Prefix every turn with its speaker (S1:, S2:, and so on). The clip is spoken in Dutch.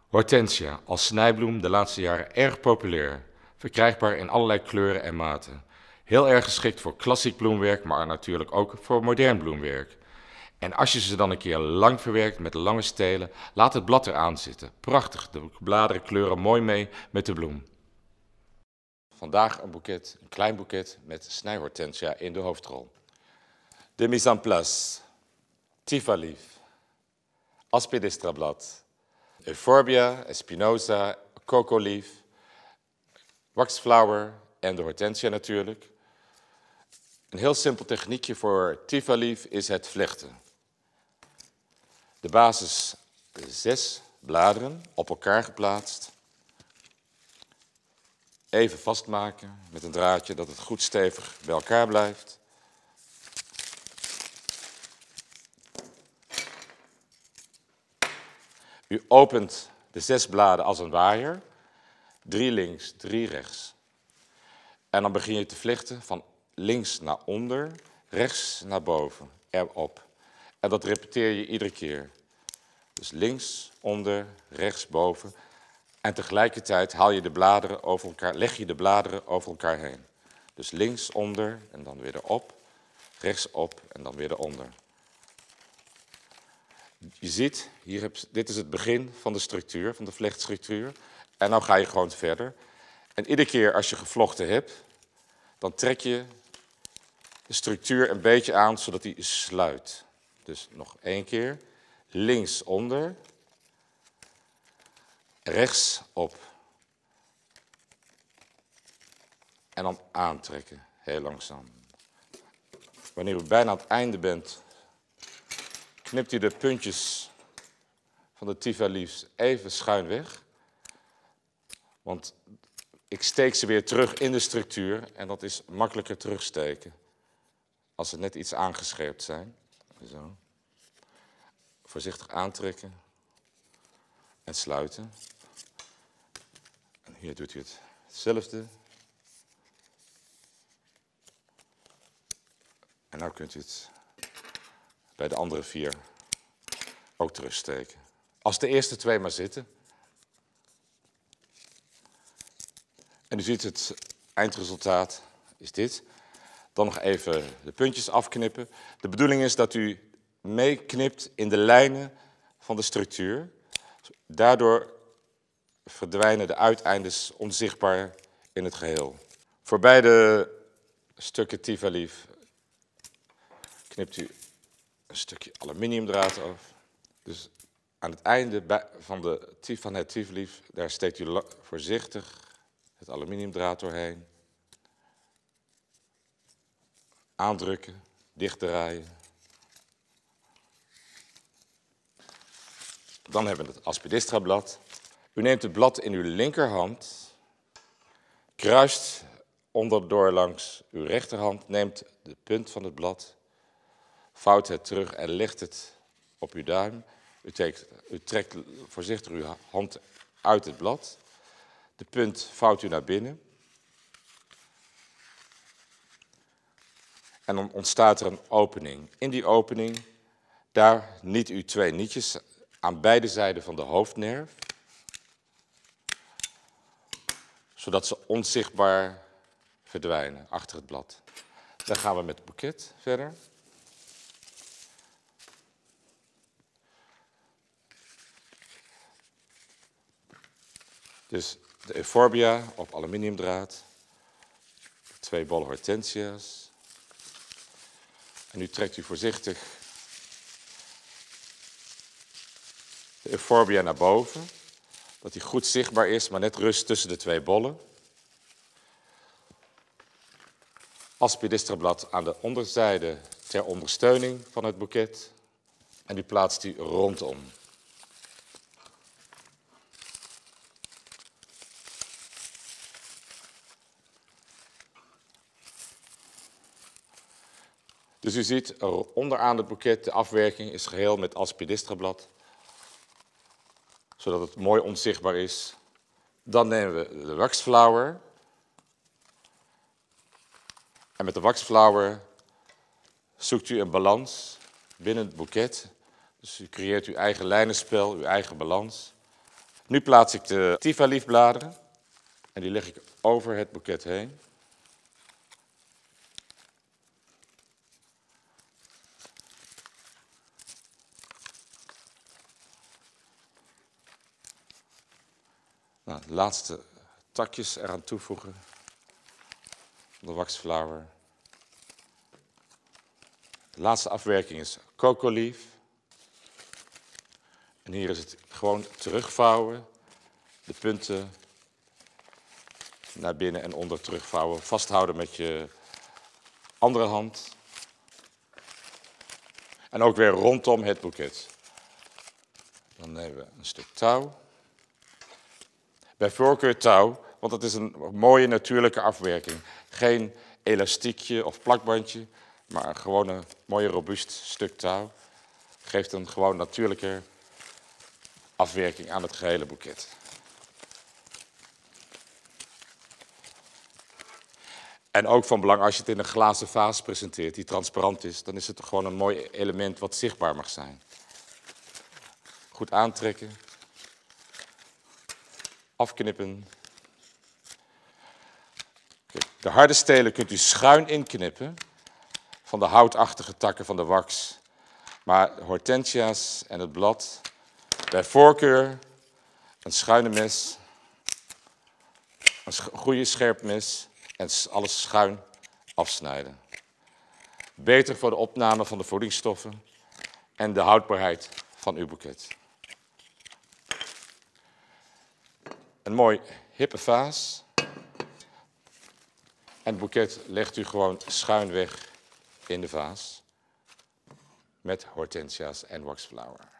S1: Hortensia, als snijbloem de laatste jaren erg populair. Verkrijgbaar in allerlei kleuren en maten. Heel erg geschikt voor klassiek bloemwerk, maar natuurlijk ook voor modern bloemwerk. En als je ze dan een keer lang verwerkt met lange stelen, laat het blad eraan zitten. Prachtig, de bladeren kleuren mooi mee met de bloem. Vandaag een klein boeket met snijhortensia in de hoofdrol. De mise en place. Tifalief. Aspidistra-blad. Euphorbia, Espinosa, cocolief, waxflower en de hortensia natuurlijk. Een heel simpel techniekje voor tifalief is het vlechten. De basis 6 bladeren op elkaar geplaatst. Even vastmaken met een draadje dat het goed stevig bij elkaar blijft. U opent de 6 bladen als een waaier. 3 links, 3 rechts. En dan begin je te vlechten van links naar onder, rechts naar boven, erop. En dat repeteer je iedere keer. Dus links, onder, rechts, boven. En tegelijkertijd haal je de bladeren over elkaar, leg je de bladeren over elkaar heen. Dus links, onder en dan weer erop, rechts op en dan weer eronder. Je ziet, dit is het begin van de structuur, van de vlechtstructuur. En nou ga je gewoon verder. En iedere keer als je gevlochten hebt, dan trek je de structuur een beetje aan, zodat die sluit. Dus nog 1 keer. Links onder. Rechts op. En dan aantrekken, heel langzaam. Wanneer u bijna aan het einde bent, knipt u de puntjes van de tifalief even schuin weg. Want ik steek ze weer terug in de structuur en dat is makkelijker terugsteken. Als ze net iets aangescherpt zijn. Zo. Voorzichtig aantrekken. En sluiten. En hier doet u hetzelfde. En nu kunt u het bij de andere 4 ook terugsteken. Als de eerste 2 maar zitten. En u ziet het eindresultaat is dit. Dan nog even de puntjes afknippen. De bedoeling is dat u meeknipt in de lijnen van de structuur. Daardoor verdwijnen de uiteindes onzichtbaar in het geheel. Voor beide stukken tifalief knipt u een stukje aluminiumdraad af. Dus aan het einde van het tifalief, daar steekt u voorzichtig het aluminiumdraad doorheen. Aandrukken, dichtdraaien. Dan hebben we het Aspidistra-blad. U neemt het blad in uw linkerhand, kruist onderdoor langs uw rechterhand, neemt de punt van het blad, vouwt het terug en legt het op uw duim. U trekt voorzichtig uw hand uit het blad. De punt vouwt u naar binnen. En dan ontstaat er een opening. In die opening, daar niet u 2 nietjes aan beide zijden van de hoofdnerf. Zodat ze onzichtbaar verdwijnen achter het blad. Dan gaan we met het boeket verder. Dus de euphorbia op aluminiumdraad. 2 bollen hortensia's. En nu trekt u voorzichtig de euphorbia naar boven. Dat die goed zichtbaar is, maar net rust tussen de 2 bollen. Aspidistra-blad aan de onderzijde ter ondersteuning van het boeket. En u plaatst die rondom. Dus u ziet, onderaan het boeket, de afwerking is geheel met Aspidistra-blad. Zodat het mooi onzichtbaar is. Dan nemen we de waxflower. En met de waxflower zoekt u een balans binnen het boeket. Dus u creëert uw eigen lijnenspel, uw eigen balans. Nu plaats ik de Tivoliefbladeren en die leg ik over het boeket heen. Nou, de laatste takjes eraan toevoegen. De waxflower. De laatste afwerking is cocoa leaf. En hier is het gewoon terugvouwen. De punten naar binnen en onder terugvouwen. Vasthouden met je andere hand. En ook weer rondom het boeket. Dan nemen we een stuk touw. Bij voorkeur touw, want dat is een mooie natuurlijke afwerking. Geen elastiekje of plakbandje, maar gewoon een mooi robuust stuk touw. Geeft een gewoon natuurlijke afwerking aan het gehele boeket. En ook van belang als je het in een glazen vaas presenteert die transparant is, dan is het gewoon een mooi element wat zichtbaar mag zijn. Goed aantrekken. Afknippen. Kijk, de harde stelen kunt u schuin inknippen van de houtachtige takken van de wax. Maar hortensia's en het blad, bij voorkeur een schuine mes, een goede scherp mes en alles schuin afsnijden. Beter voor de opname van de voedingsstoffen en de houdbaarheid van uw boeket. Een mooi hippe vaas. En het boeket legt u gewoon schuin weg in de vaas met hortensia's en waxflower.